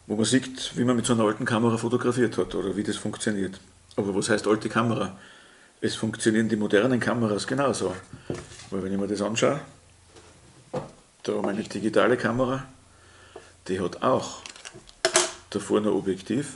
wo man sieht, wie man mit so einer alten Kamera fotografiert hat oder wie das funktioniert. Aber was heißt alte Kamera? Es funktionieren die modernen Kameras genauso. Weil wenn ich mir das anschaue, da meine digitale Kamera, die hat auch da vorne ein Objektiv,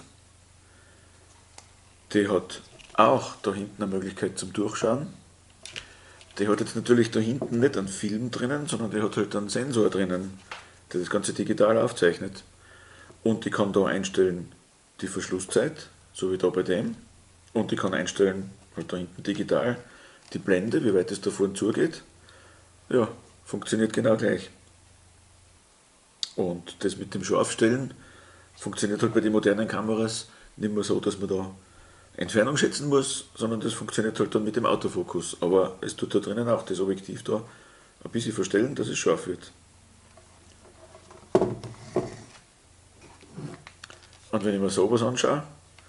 die hat auch da hinten eine Möglichkeit zum Durchschauen. Die hat jetzt natürlich da hinten nicht einen Film drinnen, sondern die hat halt einen Sensor drinnen, der das Ganze digital aufzeichnet. Und ich kann da einstellen die Verschlusszeit, so wie da bei dem. Und ich kann einstellen, halt da hinten digital, die Blende, wie weit es da vorne zugeht. Ja, funktioniert genau gleich. Und das mit dem Scharfstellen funktioniert halt bei den modernen Kameras nicht mehr so, dass man da Entfernung schätzen muss, sondern das funktioniert halt dann mit dem Autofokus. Aber es tut da drinnen auch das Objektiv da ein bisschen verstellen, dass es scharf wird. Und wenn ich mir sowas anschaue,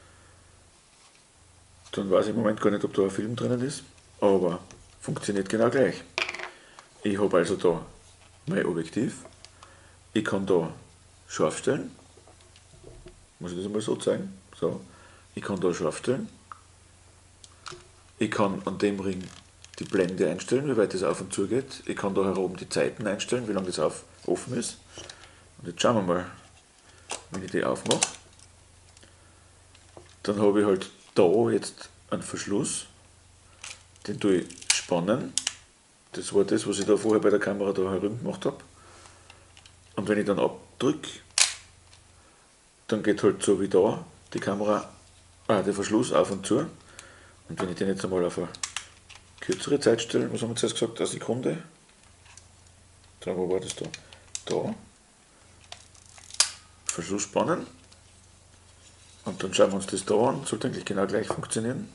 dann weiß ich im Moment gar nicht, ob da ein Film drinnen ist, aber funktioniert genau gleich. Ich habe also da mein Objektiv, ich kann da scharf stellen, muss ich das einmal so zeigen, so. Ich kann da scharf stellen, ich kann an dem Ring die Blende einstellen, wie weit das auf und zu geht, ich kann da heroben die Zeiten einstellen, wie lange das offen ist. Und jetzt schauen wir mal, wenn ich die aufmache, dann habe ich halt da jetzt einen Verschluss, den tue ich spannen. Das war das, was ich da vorher bei der Kamera da herum gemacht habe. Und wenn ich dann abdrücke, dann geht halt so wie da die Kamera, der Verschluss auf und zu. Und wenn ich den jetzt einmal auf eine kürzere Zeit stelle, was haben wir zuerst gesagt, eine Sekunde. Da, wo war das da? Da. Verschluss spannen. Und dann schauen wir uns das da an, sollte eigentlich genau gleich funktionieren.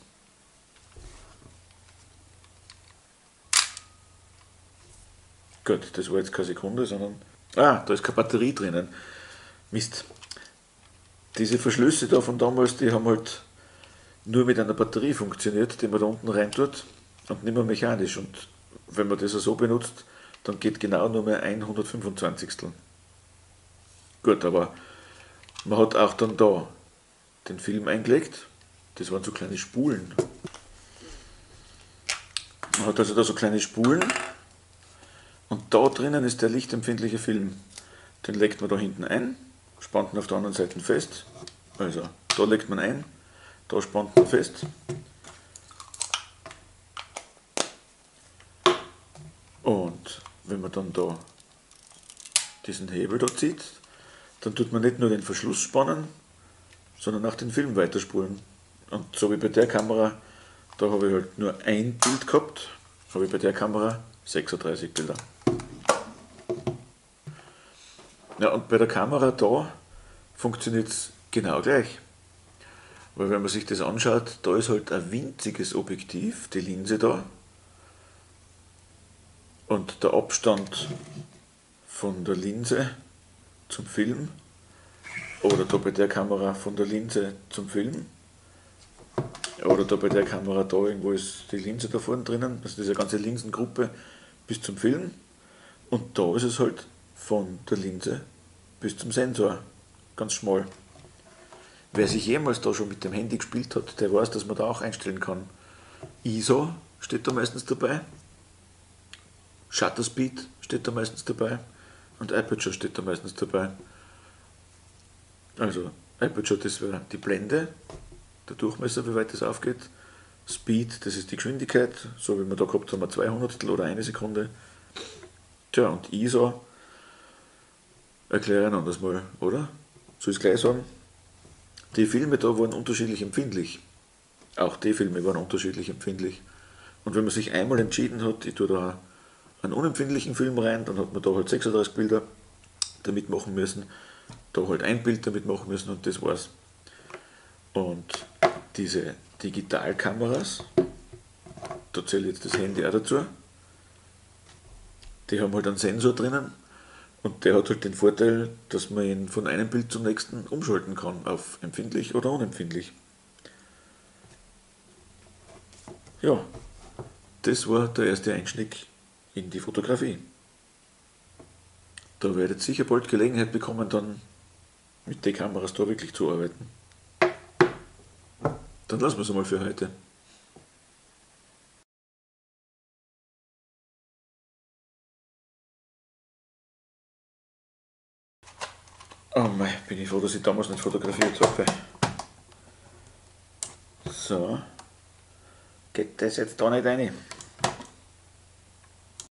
Gut, das war jetzt keine Sekunde, sondern... da ist keine Batterie drinnen. Mist. Diese Verschlüsse da von damals, die haben halt nur mit einer Batterie funktioniert, die man da unten rein tut und nicht mehr mechanisch. Und wenn man das so benutzt, dann geht genau nur mehr ein 125. Gut, aber man hat auch dann da den Film eingelegt. Das waren so kleine Spulen. Man hat also da so kleine Spulen und da drinnen ist der lichtempfindliche Film. Den legt man da hinten ein, spannt ihn auf der anderen Seite fest. Also da legt man ein, da spannt man fest. Und wenn man dann da diesen Hebel da zieht, dann tut man nicht nur den Verschluss spannen, sondern auch den Film weiterspulen. Und so wie bei der Kamera, da habe ich halt nur ein Bild gehabt, habe ich bei der Kamera 36 Bilder. Ja, und bei der Kamera da funktioniert es genau gleich. Weil wenn man sich das anschaut, da ist halt ein winziges Objektiv, die Linse da. Und der Abstand von der Linse zum Film, oder da bei der Kamera von der Linse zum Film, oder da bei der Kamera da irgendwo ist die Linse da vorne drinnen, also diese ganze Linsengruppe bis zum Film. Und da ist es halt von der Linse bis zum Sensor, ganz schmal. Wer sich jemals da schon mit dem Handy gespielt hat, der weiß, dass man da auch einstellen kann. ISO steht da meistens dabei, Shutter Speed steht da meistens dabei und Aperture steht da meistens dabei. Also Aperture, das wäre die Blende, der Durchmesser, wie weit das aufgeht. Speed, das ist die Geschwindigkeit, so wie wir da gehabt haben, 200 oder eine Sekunde. Tja, und ISO erkläre ich anders mal, oder? Soll ich es gleich sagen? Die Filme da waren unterschiedlich empfindlich. Auch die Filme waren unterschiedlich empfindlich. Und wenn man sich einmal entschieden hat, ich tue da einen unempfindlichen Film rein, dann hat man da halt 36 Bilder damit machen müssen, da halt ein Bild damit machen müssen und das war's. Und diese Digitalkameras, da zählt jetzt das Handy auch dazu, die haben halt einen Sensor drinnen und der hat halt den Vorteil, dass man ihn von einem Bild zum nächsten umschalten kann auf empfindlich oder unempfindlich. Ja, das war der erste Einstieg in die Fotografie. Da werdet ihr sicher bald Gelegenheit bekommen, dann mit den Kameras da wirklich zu arbeiten. Dann lassen wir es einmal für heute. Oh mei, bin ich froh, dass ich damals nicht fotografiert habe. So, geht das jetzt da nicht rein?